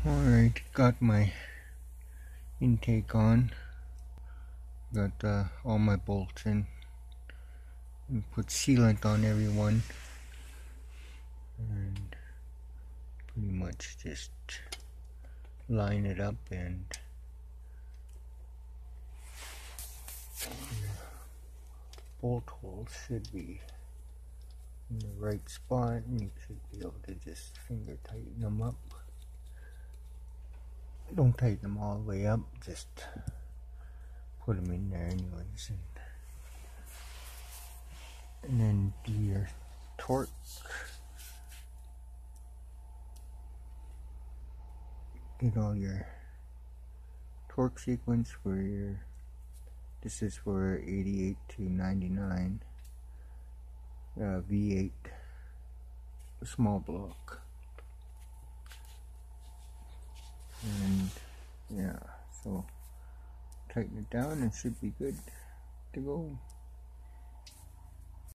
Alright, got my intake on. Got all my bolts in. And put sealant on every one. And pretty much just line it up, and bolt holes should be in the right spot, and you should be able to just finger tighten them up. Don't tighten them all the way up, just put them in there anyways, and then do your torque. Get all your torque sequence for your, this is for 88 to 99 V8 small block. And yeah, so tighten it down and should be good to go.